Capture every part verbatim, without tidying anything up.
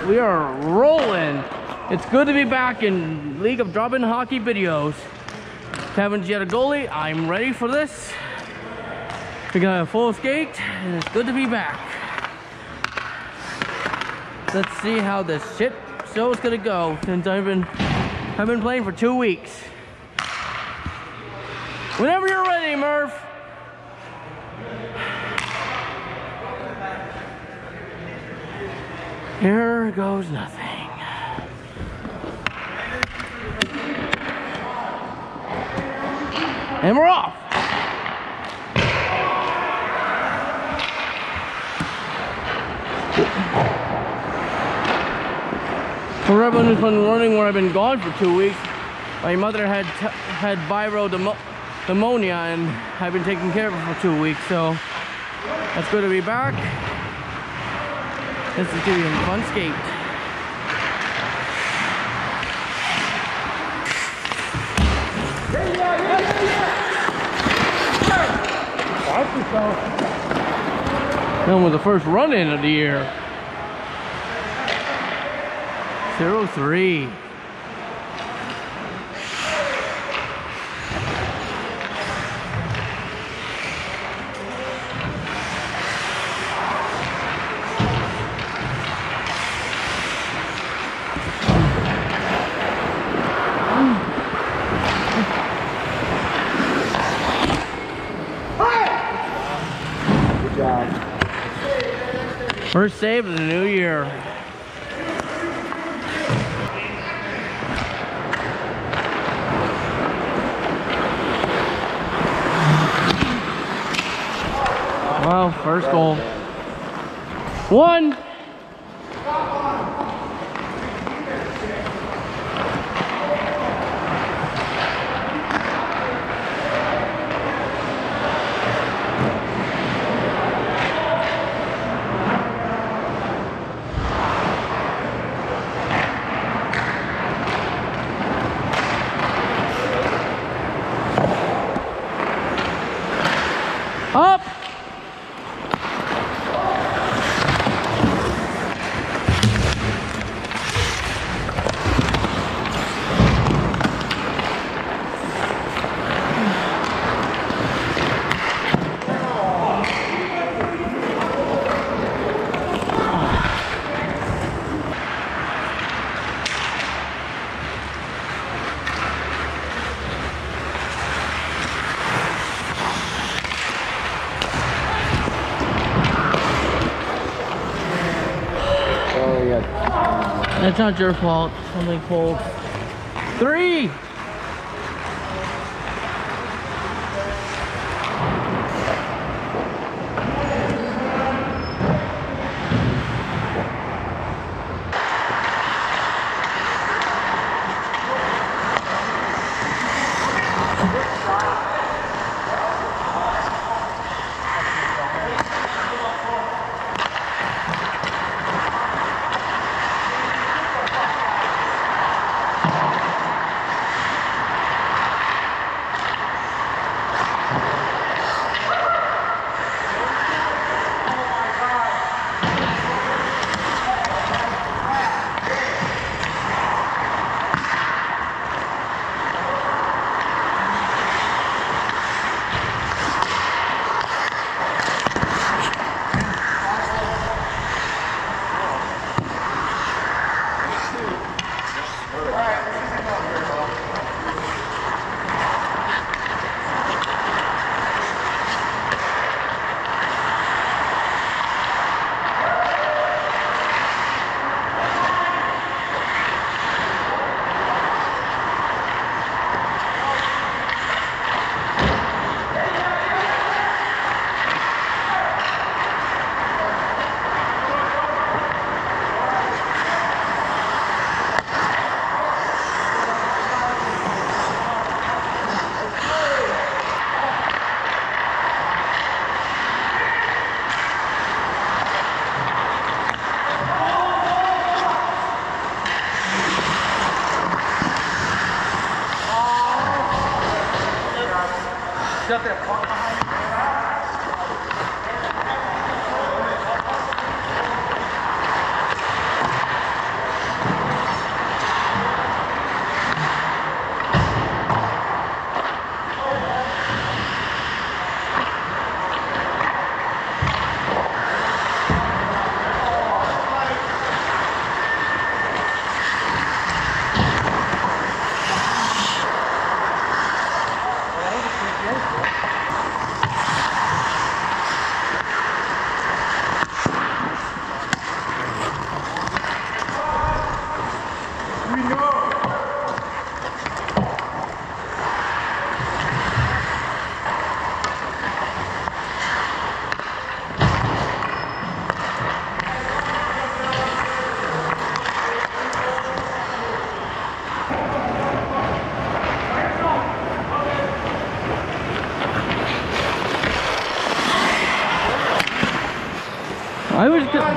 We are rolling. It's good to be back in League of Drop-In Hockey videos. Kevin Giattagoli, I'm ready for this. We got a full skate, and it's good to be back. Let's see how this shit show is gonna go since I've been I've been playing for two weeks. Whenever you're ready, Murph. Here goes nothing. And we're off. For everyone who's been wondering where I've been gone for two weeks, my mother had had viral pneumonia, and I've been taking care of her for two weeks. So that's good to be back. This is gonna be a fun skate. That was the first run-in of the year. zero three. Good job. First save of the new year. Well, first goal. One. Up. That's not your fault. Something cold. Three.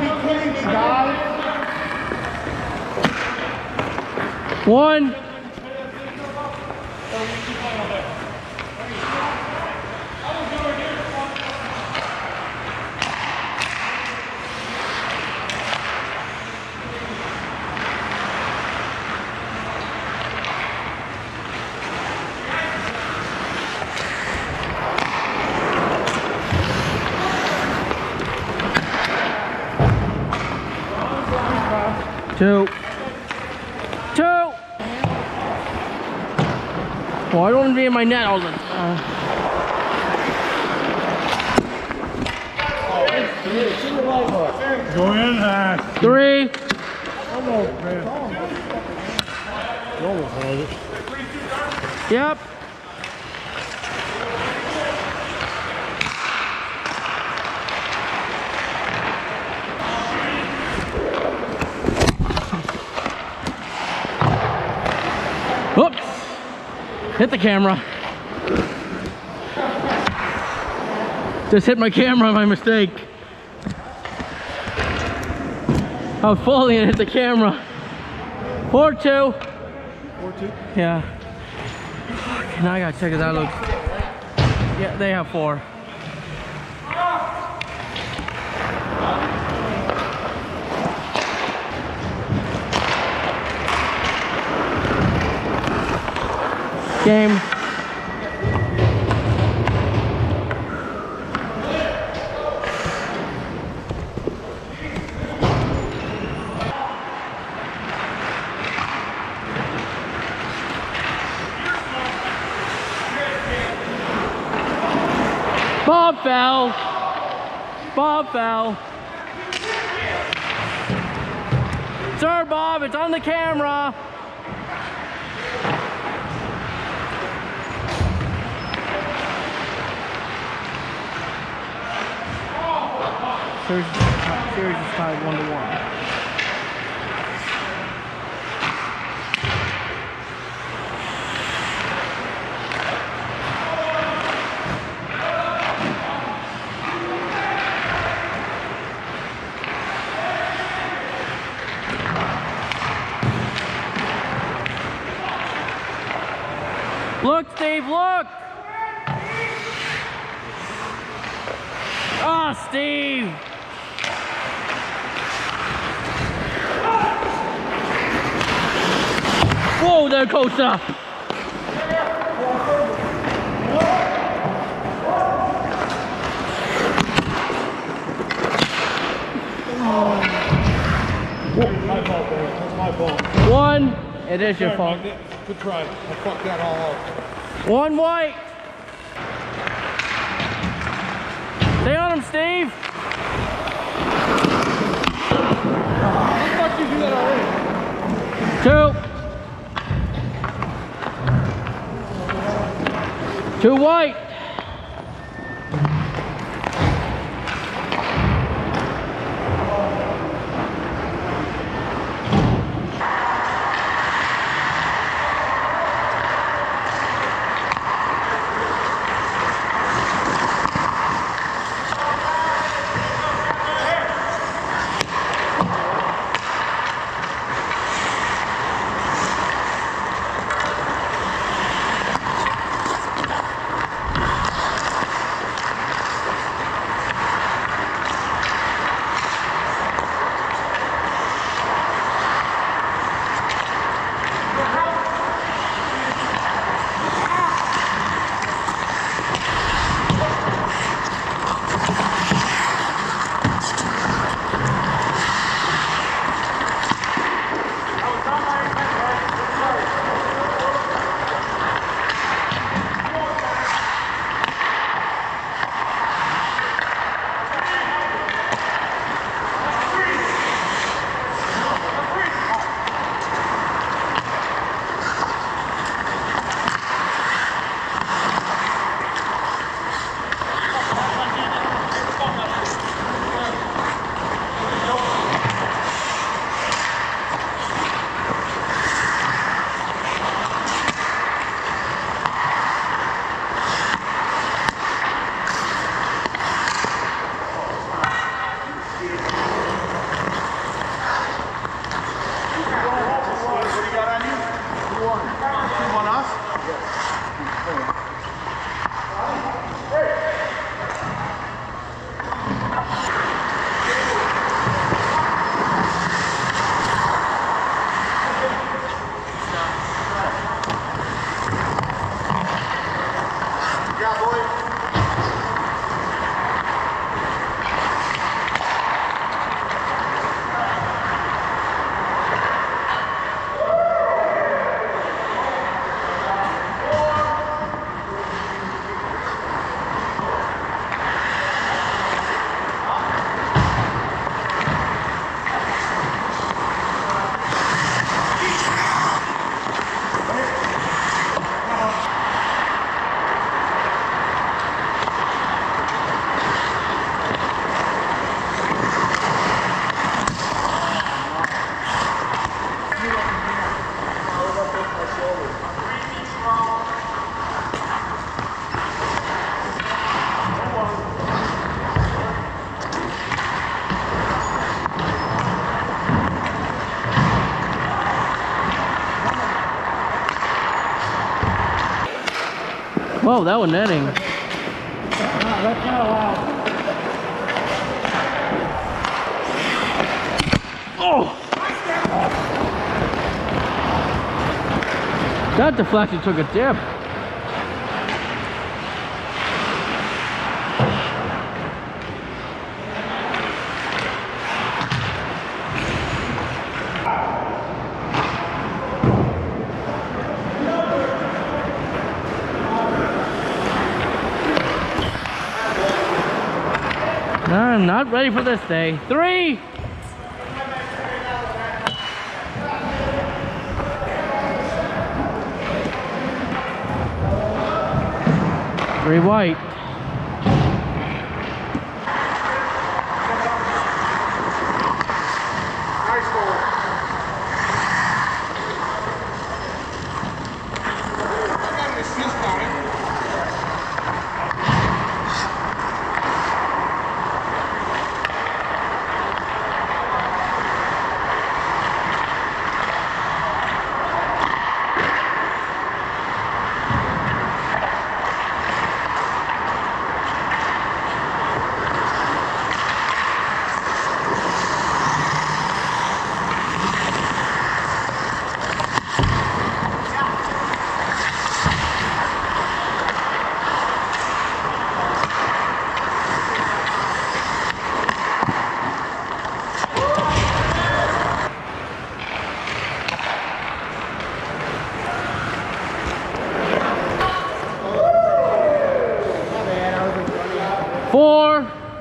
be kidding me, guys? One. Two. Two! Well, I don't want to be in my net all the time. Go in. Uh, Three. almost, man. Almost had it. Yep. Oops. Hit the camera. Just hit my camera by mistake. I was falling and hit the camera. Four two. Four two. Yeah. Okay, now I gotta check if that looks. Yeah, they have four. Game. Bob fell. Bob fell. Sir Bob, it's on the camera. Series, series is tied one to one. Look, Steve, look! Ah, oh, Steve! Whoa there, Costa! My fault, boy. That's my fault. One. It is your fault. Good try. I fucked that all up. One white. Stay on him, Steve. How the fuck did you do that already? Two. Two white. Whoa, that was netting. No, that's not allowed. Oh! That deflection took a dip. I'm not ready for this day. Three! Three white. Nice ball. I got an assist on it. Four.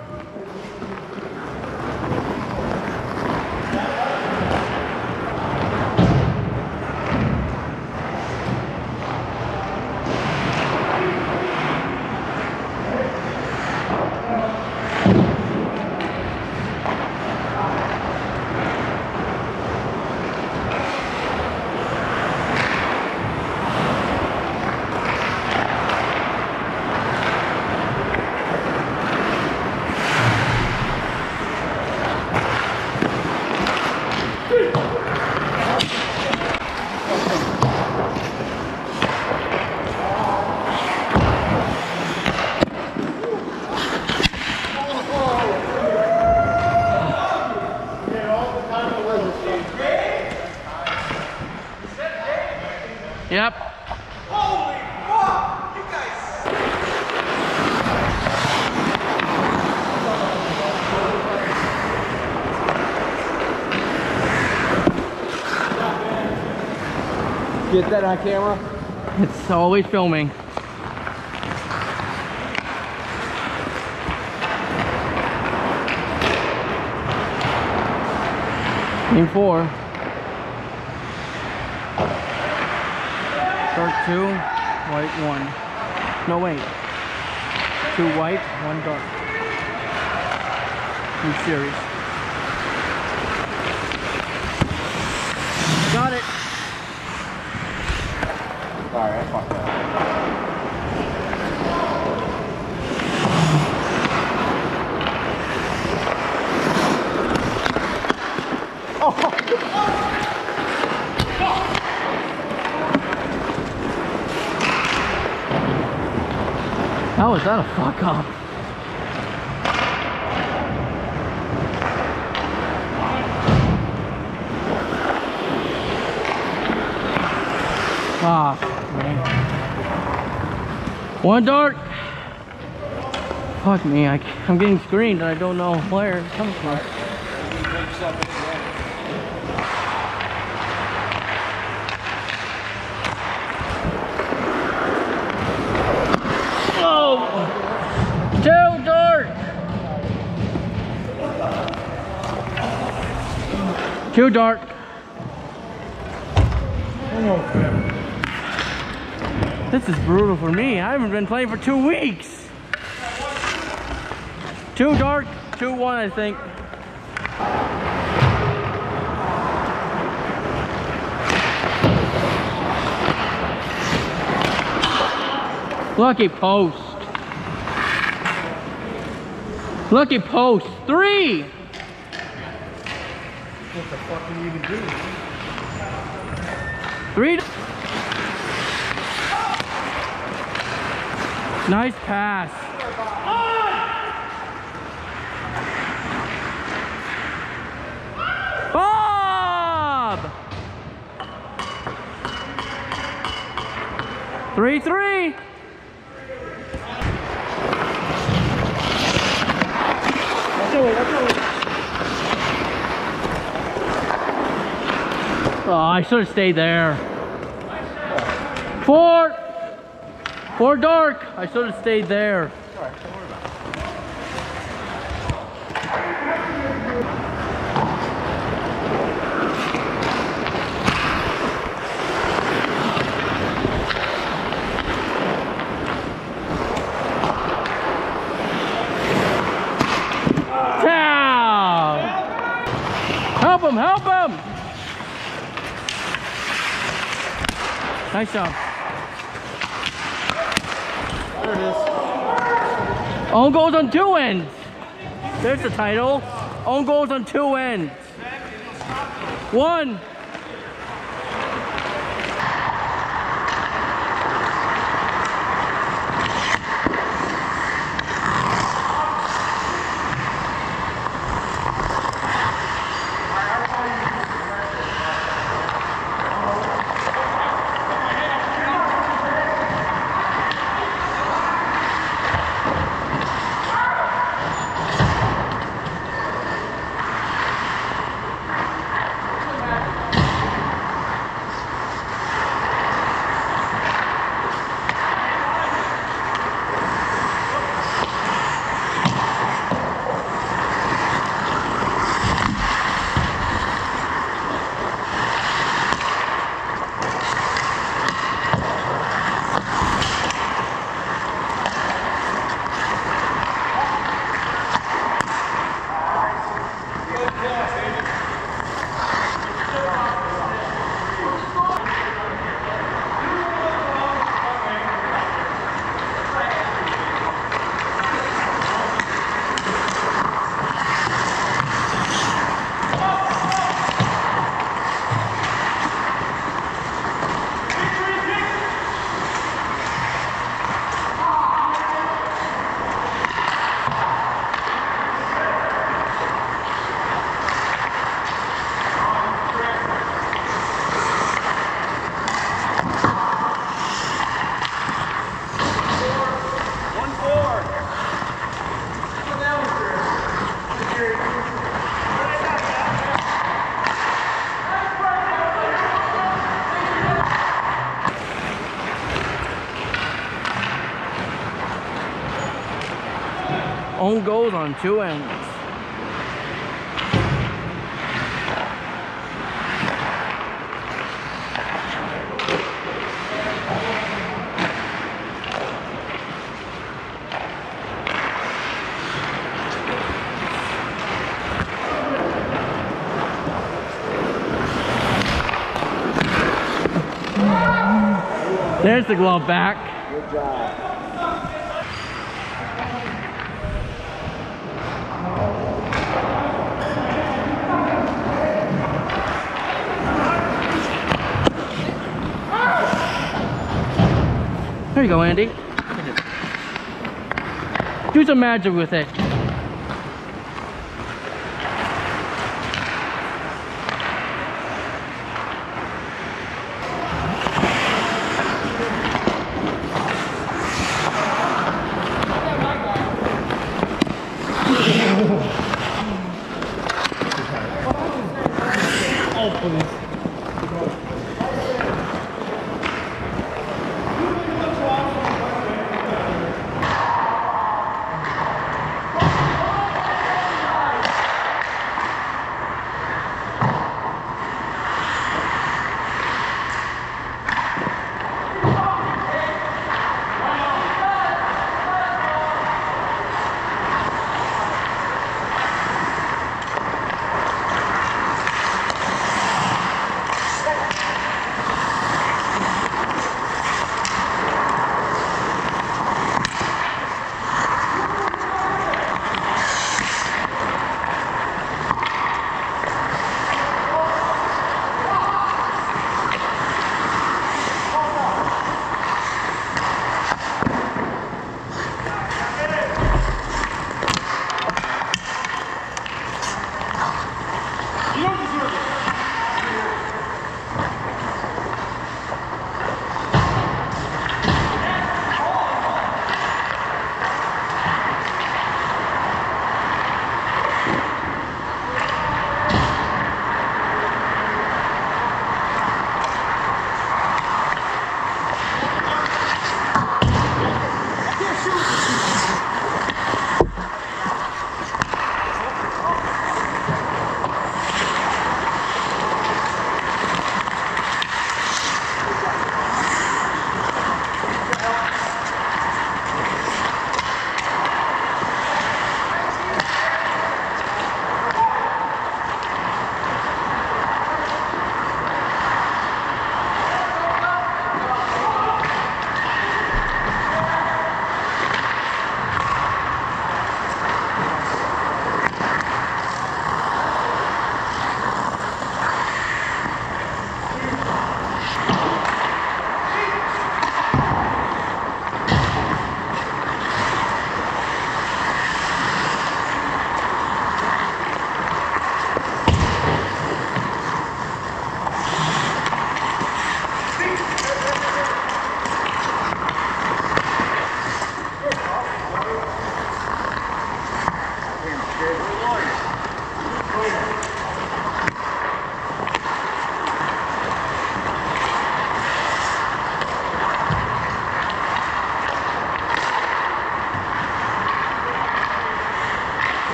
Yep. Holy fuck! You guys. Get that on camera? It's always filming. Game four. Dark two, white one. No wait. Two white, one dark. New series. Got it. Sorry, I fucked up. How is that a fuck up? Ah, man. One dark. Fuck me, I, I'm getting screened and I don't know where it comes from. Two dark. Two dark. This is brutal for me. I haven't been playing for two weeks. Two dark, two one, I think. Lucky post. Lucky post. Three. What the fuck are you even doing? Three. Nice pass. Bob! three three. Oh, I should have stayed there. Four. Four dark. I should have stayed there. Down. Help him! Help him! Nice job. There it is. Own goals on two ends. There's the title. Own goals on two ends. One. Own goals on two ends. There's the glove back. Good job. There you go, Andy. Do some magic with it. Oh, please.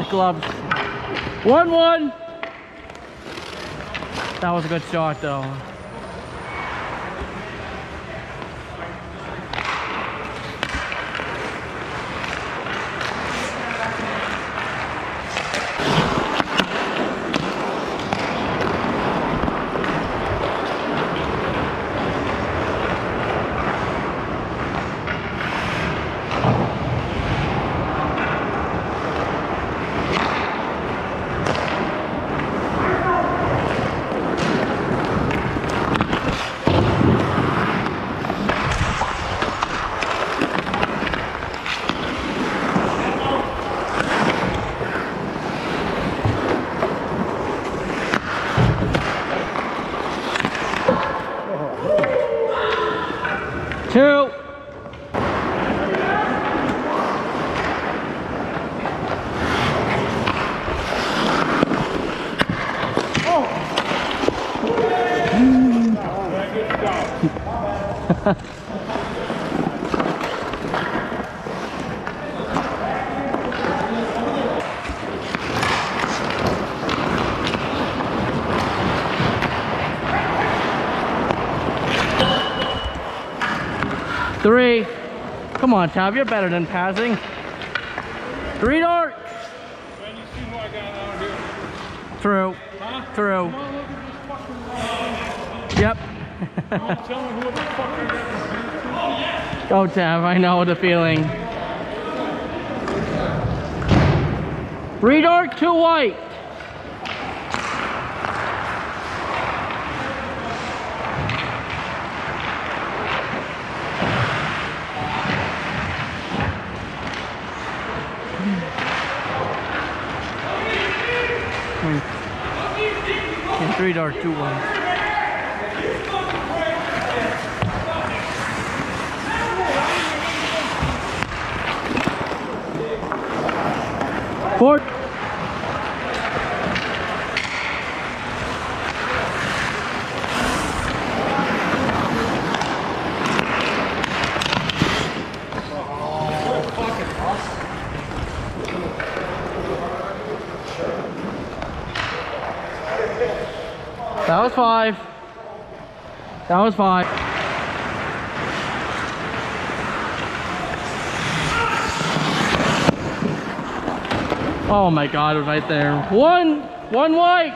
gloves. one one. That was a good shot though. Two. Three. Come on, Tav, you're better than passing. Three dart. Man, you see what I got out here? Through. Huh? Through. Come on, look at this fucking... Yep. Come on, tell me who the fuck I got. Go, Tav, I know the feeling. Three dart, two white. And three dart, two white. Four. That was five. That was five. Oh my God, it was right there. One, one white.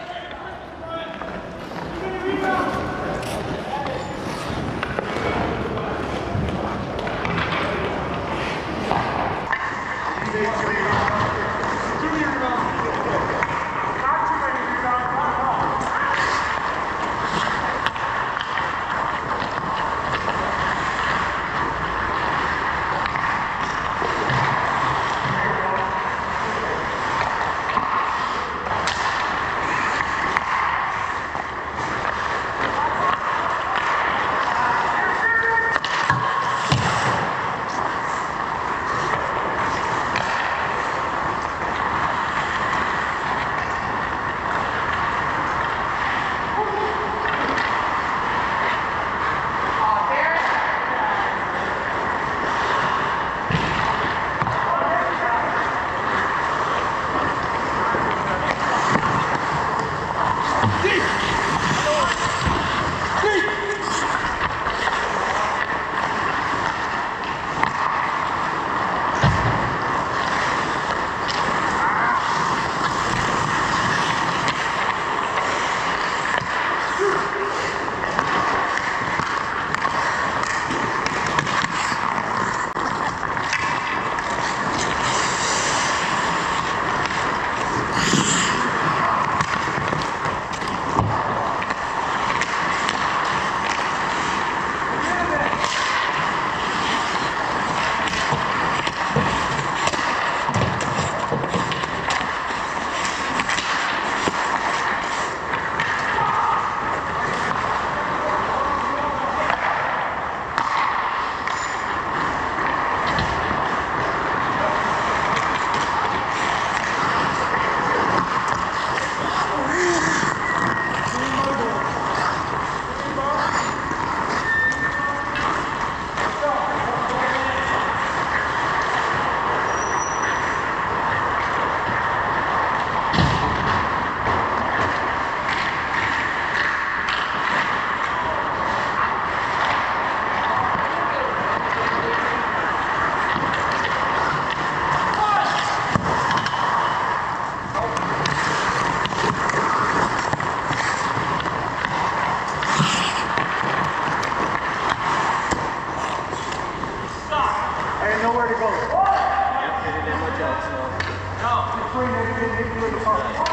didn't know where to go. They didn't have much else, so. You're free, they didn't hit you in the car.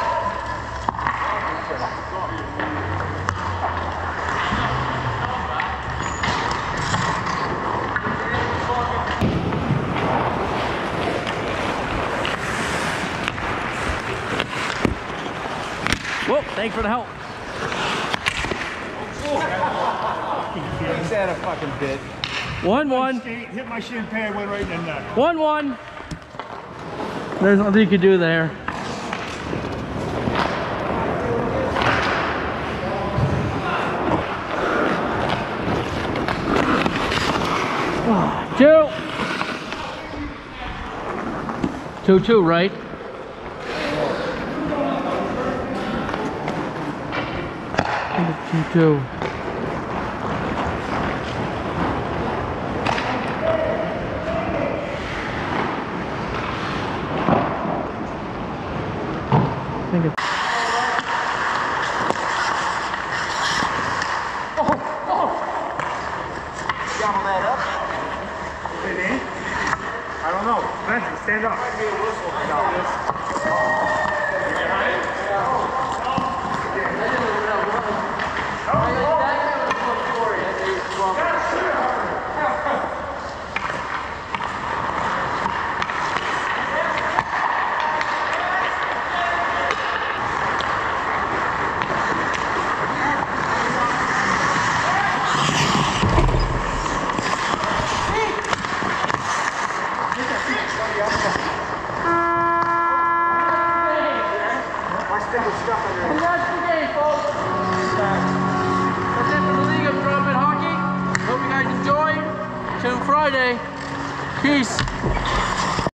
Whoa, thanks for the help. He's had a fucking bit. One, one. Hit my shin pad, went right in the neck. One, one. There's nothing you can do there. Two. Two, two, right? Two, two. I think it's Gobble that up. It ain't? I don't know. Benji, stand up. Might be a whistle. No. And that's the game, folks. That's it for the League of Drop-In Hockey. Hope you guys enjoyed. Till Friday. Peace.